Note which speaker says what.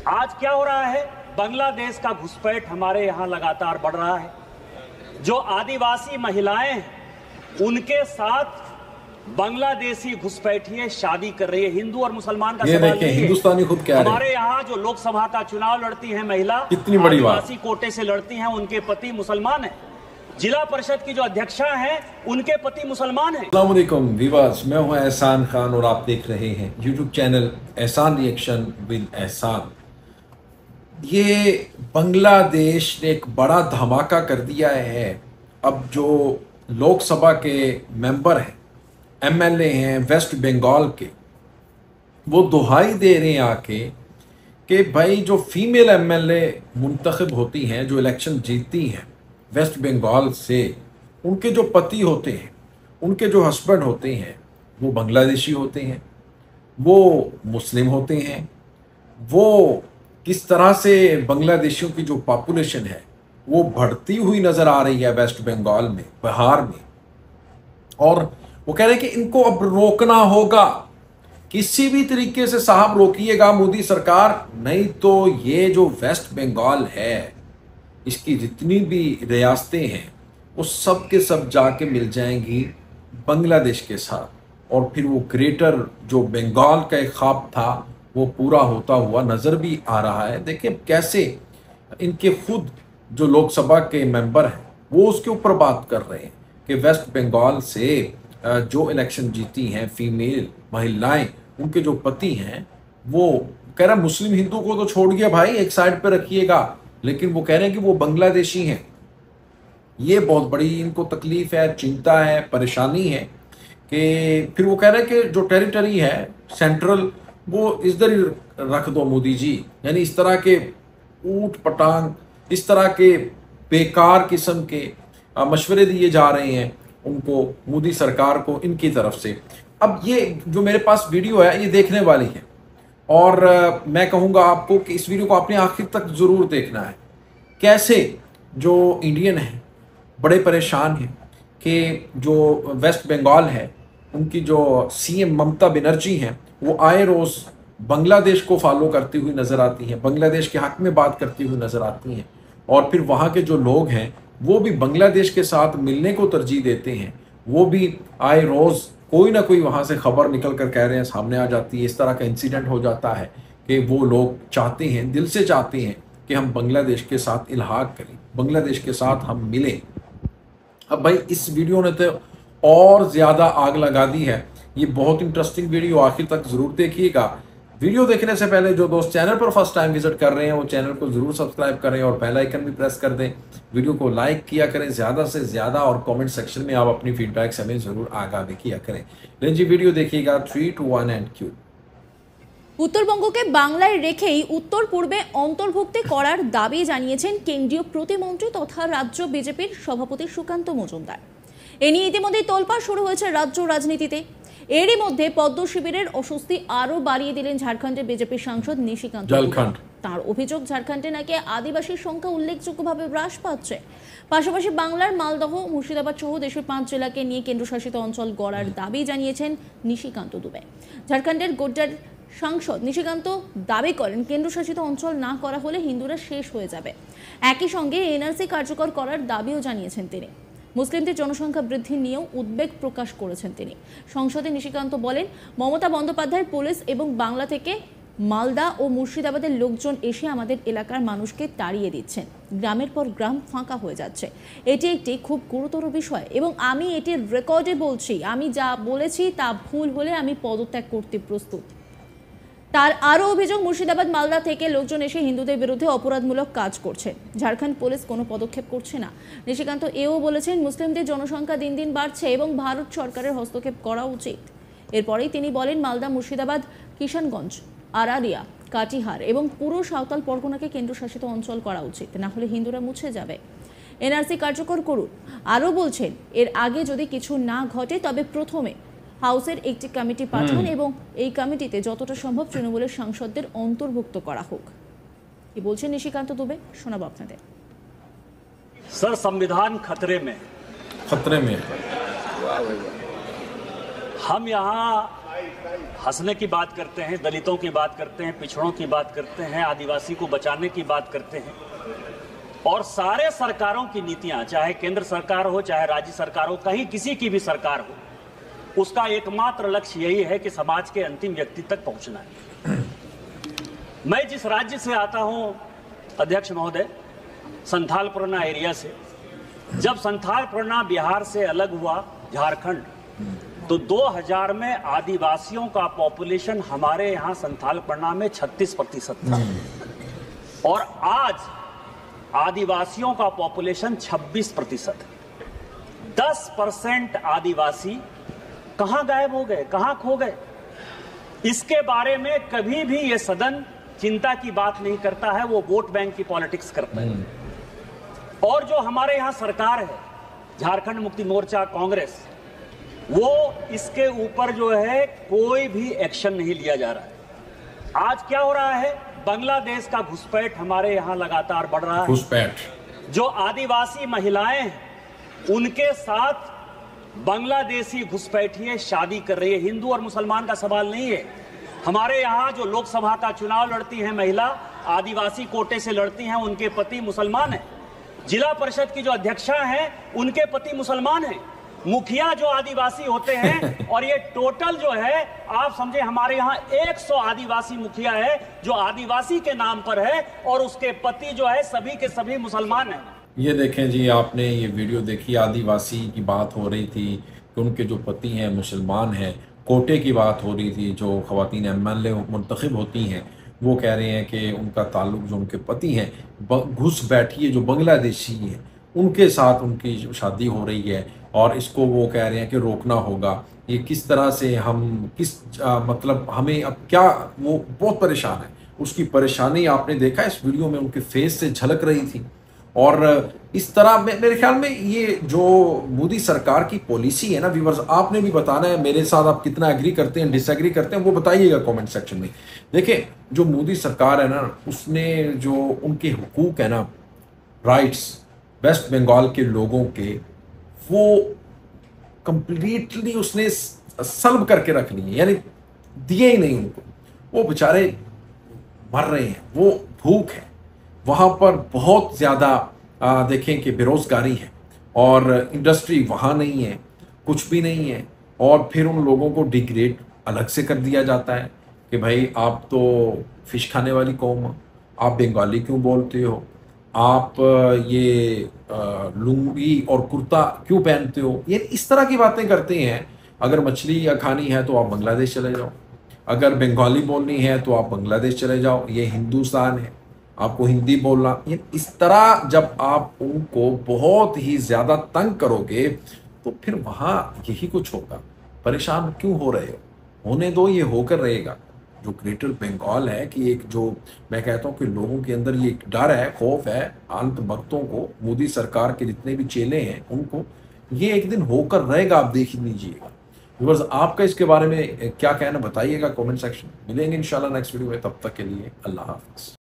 Speaker 1: आज क्या हो रहा है, बांग्लादेश का घुसपैठ हमारे यहाँ लगातार बढ़ रहा है। जो आदिवासी महिलाएं हैं उनके साथ बांग्लादेशी घुसपैठिए शादी कर रही है। हिंदू और मुसलमान का सवाल नहीं है।
Speaker 2: हिंदुस्तानी खुद कह रहे हैं,
Speaker 1: हमारे यहाँ जो लोकसभा का चुनाव लड़ती है महिला,
Speaker 2: कितनी बड़ी बात,
Speaker 1: आदिवासी कोटे से लड़ती हैं, उनके पति मुसलमान हैं। जिला परिषद की जो अध्यक्षा हैं उनके पति मुसलमान हैं।
Speaker 2: अस्सलाम वालेकुम व्यूअर्स, मैं हूं एहसान खान और आप देख रहे हैं YouTube channel Ehsan reaction with Ehsan. ये बांग्लादेश ने एक बड़ा धमाका कर दिया है। अब जो लोकसभा के मेंबर हैं, एमएलए हैं वेस्ट बंगाल के, वो दुहाई दे रहे हैं आके कि भाई जो फीमेल एमएलए मुंतखब होती हैं, जो इलेक्शन जीतती हैं वेस्ट बंगाल से, उनके जो पति होते हैं, उनके जो हस्बैंड होते हैं, वो बांग्लादेशी होते हैं, वो मुस्लिम होते हैं। वो किस तरह से बांग्लादेशियों की जो पॉपुलेशन है वो बढ़ती हुई नज़र आ रही है वेस्ट बंगाल में, बिहार में। और वो कह रहे हैं कि इनको अब रोकना होगा, किसी भी तरीके से साहब रोकिएगा मोदी सरकार, नहीं तो ये जो वेस्ट बंगाल है, इसकी जितनी भी रियासतें हैं वो सब के सब जाके मिल जाएंगी बांग्लादेश के साथ। और फिर वो ग्रेटर जो बंगाल का एक ख्वाब था वो पूरा होता हुआ नज़र भी आ रहा है। देखिए कैसे इनके खुद जो लोकसभा के मेंबर हैं वो उसके ऊपर बात कर रहे हैं कि वेस्ट बंगाल से जो इलेक्शन जीती हैं फीमेल महिलाएं, उनके जो पति हैं, वो कह रहा मुस्लिम हिंदू को तो छोड़ गया भाई, एक साइड पे रखिएगा, लेकिन वो कह रहे हैं कि वो बांग्लादेशी हैं। ये बहुत बड़ी इनको तकलीफ है, चिंता है, परेशानी है कि फिर वो कह रहे हैं कि जो टेरिटरी है सेंट्रल, वो इधर ही रख दो मोदी जी। यानी इस तरह के ऊट पटांग, इस तरह के बेकार किस्म के मशवरे दिए जा रहे हैं उनको, मोदी सरकार को, इनकी तरफ से। अब ये जो मेरे पास वीडियो है ये देखने वाली है, और मैं कहूँगा आपको कि इस वीडियो को आपने आखिर तक ज़रूर देखना है। कैसे जो इंडियन हैं बड़े परेशान हैं कि जो वेस्ट बंगाल है, उनकी जो सीएम ममता बनर्जी हैं, वो आए रोज़ बांग्लादेश को फॉलो करती हुई नज़र आती हैं, बांग्लादेश के हक़ में बात करती हुई नज़र आती हैं। और फिर वहाँ के जो लोग हैं वो भी बांग्लादेश के साथ मिलने को तरजीह देते हैं। वो भी आए रोज़ कोई ना कोई वहाँ से खबर निकल कर कह रहे हैं, सामने आ जाती है। इस तरह का इंसिडेंट हो जाता है कि वो लोग चाहते हैं, दिल से चाहते हैं कि हम बांग्लादेश के साथ इल्हाक करें, बांग्लादेश के साथ हम मिलें। अब भाई इस वीडियो ने तो और ज़्यादा आग लगा दी है। ये बहुत इंटरेस्टिंग वीडियो, आखिर तक ज़रूर देखिएगा। वीडियो देखने से पहले जो दोस्त चैनल पर फर्स्ट टाइम विजिट कर रहे हैं वो चैनल को ज़रूर सब्सक्राइब करें और बेल आइकन भी प्रेस कर दें। वीडियो को लाइक किया करें ज़्यादा से ज़्यादा, और कमेंट सेक्शन में आप अपनी फीडबैक से हमें ज़रूर आगाह किया करें। लेकिन जी वीडियो देखिएगा 3, 2, 1 एंड क्यू।
Speaker 3: উত্তরবঙ্গকে বাংলায় রেখেই উত্তর পূর্বে অন্তর্ভুক্তি করার দাবি জানিয়েছেন কেন্দ্রীয় প্রতিমন্ত্রী তথা রাজ্য বিজেপির সভাপতি সুকান্ত মজুমদার। এ নিয়ে ইতিমধ্যেই তোলপাড় শুরু হয়েছে রাজ্য রাজনীতিতে। এরই মধ্যে পদ্ম শিবিরের অস্বস্তি আরও বাড়িয়ে দিলেন ঝাড়খণ্ডের বিজেপি সাংসদ নিশিকান্ত। তার অভিযোগ, ঝাড়খণ্ডে নাকি আদিবাসীর সংখ্যা উল্লেখযোগ্যভাবে হ্রাস পাচ্ছে। পাশাপাশি বাংলার মালদহ, মুর্শিদাবাদ সহ দেশের 5 জেলাকে নিয়ে কেন্দ্রশাসিত অঞ্চল গড়ার দাবি জানিয়েছেন নিশিকান্ত দুবে। ঝাড়খণ্ডের গোড্ডার সাংসদ নিশিকান্ত দাবি করেন কেন্দ্রশাসিত অঞ্চল না করা হলে হিন্দুরা শেষ হয়ে যাবে। একই সঙ্গে এনআরসি কার্যকর করার দাবিও জানিয়েছেন তিনি। মুসলিমদের জনসংখ্যা বৃদ্ধি নিয়েও উদ্বেগ প্রকাশ করেছেন তিনি। সংসদে নিশিকান্ত বলেন, মমতা বন্দ্যোপাধ্যায়ের পুলিশ এবং বাংলা থেকে মালদা ও মুর্শিদাবাদের লোকজন এসে আমাদের এলাকার মানুষকে তাড়িয়ে দিচ্ছেন। গ্রামের পর গ্রাম ফাঁকা হয়ে যাচ্ছে। এটি একটি খুব গুরুতর বিষয় এবং আমি এটির রেকর্ডে বলছি, আমি যা বলেছি তা ভুল হলে আমি পদত্যাগ করতে প্রস্তুত। তার আরও অভিযোগ, মুর্শিদাবাদ মালদা থেকে লোকজন এসে হিন্দুদের বিরুদ্ধে অপরাধমূলক কাজ করছে। ঝাড়খণ্ড পুলিশ কোনো পদক্ষেপ করছে না। নিশিকান্ত এও বলেছেন, মুসলিমদের জনসংখ্যা দিন দিন বাড়ছে এবং ভারত সরকারের হস্তক্ষেপ করা উচিত। এরপরেই তিনি বলেন, মালদা, মুর্শিদাবাদ, কিষানগঞ্জ, আরারিয়া, কাটিহার এবং পুরো সাঁওতাল পরগনাকে কেন্দ্রশাসিত অঞ্চল করা উচিত, না হলে হিন্দুরা মুছে যাবে। এনআরসি কার্যকর করুন। আরও বলছেন, এর আগে যদি কিছু না ঘটে তবে প্রথমে হাউসের একটি কমিটি পাঠান এবং এই কমিটিতে যতটা সম্ভব তৃণমূলের সাংসদদের অন্তর্ভুক্ত করা হোক। কি বলছেন নিশিকান্ত দুবে, শোনাবো আপনাদের।
Speaker 1: सर, संविधान खतरे में
Speaker 2: खतरे में
Speaker 1: हम यहाँ हंसने की बात करते हैं, दलितों की बात करते हैं, पिछड़ों की बात करते हैं, आदिवासी को बचाने की बात करते हैं। और सारे सरकारों की नीतियां, चाहे केंद्र सरकार हो चाहे राज्य सरकार हो, कहीं किसी की भी सरकार हो, उसका एकमात्र लक्ष्य यही है कि समाज के अंतिम व्यक्ति तक पहुंचना है। मैं जिस राज्य से आता हूं अध्यक्ष महोदय, संथाल परगना एरिया से, जब संथाल परगना बिहार से अलग हुआ झारखंड, तो 2000 में आदिवासियों का पॉपुलेशन हमारे यहाँ संथाल परगना में 36% था और आज आदिवासियों का पॉपुलेशन 26%। 10% आदिवासी कहां गायब हो गए, कहां खो गए? इसके बारे में कभी भी ये सदन चिंता की बात नहीं करता है, वो वोट बैंक की पॉलिटिक्स करता है। और जो हमारे यहां सरकार है, झारखंड मुक्ति मोर्चा, कांग्रेस, वो इसके ऊपर जो है कोई भी एक्शन नहीं लिया जा रहा है। आज क्या हो रहा है? बांग्लादेश का घुसपैठ हमारे यहाँ लगातार बढ़ रहा है।
Speaker 2: घुसपैठ, जो
Speaker 1: आदिवासी महिलाएं हैं, उनके साथ बांग्लादेशी घुसपैठिए शादी कर रही है। हिंदू और मुसलमान का सवाल नहीं है। हमारे यहाँ जो लोकसभा का चुनाव लड़ती हैं महिला, आदिवासी कोटे से लड़ती हैं, उनके पति मुसलमान हैं। जिला परिषद की जो अध्यक्षा हैं, उनके पति मुसलमान हैं। मुखिया जो आदिवासी होते हैं, और ये टोटल जो है आप समझे हमारे यहाँ 100 आदिवासी मुखिया है जो आदिवासी के नाम पर है, और उसके पति जो है सभी के सभी मुसलमान हैं।
Speaker 2: ये देखें जी, आपने ये वीडियो देखी, आदिवासी की बात हो रही थी कि उनके जो पति हैं मुसलमान हैं। कोटे की बात हो रही थी, जो ख़वातीन एमएलए मुंतखब होती हैं वो कह रहे हैं कि उनका ताल्लुक जो उनके पति हैं घुसपैठिए जो बांग्लादेशी हैं उनके साथ उनकी जो शादी हो रही है, और इसको वो कह रहे हैं कि रोकना होगा। ये किस तरह से हम मतलब हमें अब क्या, वो बहुत परेशान है। उसकी परेशानी आपने देखा इस वीडियो में, उनके फेस से झलक रही थी। और इस तरह मेरे ख्याल में ये जो मोदी सरकार की पॉलिसी है ना व्यूअर्स, आपने भी बताना है मेरे साथ, आप कितना एग्री करते हैं, डिसएग्री करते हैं, वो बताइएगा कमेंट सेक्शन में। देखिए, जो मोदी सरकार है ना, उसने जो उनके हुकूक है ना, राइट्स वेस्ट बंगाल के लोगों के, वो कंप्लीटली उसने सल्ब करके रख लिए, यानी दिए ही नहीं उनको। वो बेचारे मर रहे हैं, वो भूख है वहाँ पर बहुत ज़्यादा। देखें कि बेरोज़गारी है और इंडस्ट्री वहाँ नहीं है, कुछ भी नहीं है। और फिर उन लोगों को डिग्रेड अलग से कर दिया जाता है कि भाई आप तो फिश खाने वाली कौम हो, आप बंगाली क्यों बोलते हो, आप ये लुंगी और कुर्ता क्यों पहनते हो। ये इस तरह की बातें करते हैं। अगर मछली या खानी है तो आप बांग्लादेश चले जाओ, अगर बंगाली बोलनी है तो आप बांग्लादेश चले जाओ, ये हिंदुस्तान है, आपको हिंदी बोलना। ये इस तरह जब आप उनको बहुत ही ज़्यादा तंग करोगे तो फिर वहाँ यही कुछ होगा। परेशान क्यों हो रहे हो? होने दो, ये होकर रहेगा। जो ग्रेटर बंगाल है कि एक जो मैं कहता हूँ कि लोगों के अंदर ये डर है, खौफ है, अंत भक्तों को, मोदी सरकार के जितने भी चेले हैं उनको, ये एक दिन होकर रहेगा, आप देख लीजिएगा। व्यूअर्स, आपका इसके बारे में क्या कहना बताइएगा कमेंट सेक्शन। मिलेंगे इंशाल्लाह नेक्स्ट वीडियो में, तब तक के लिए अल्लाह हाफ़िज़।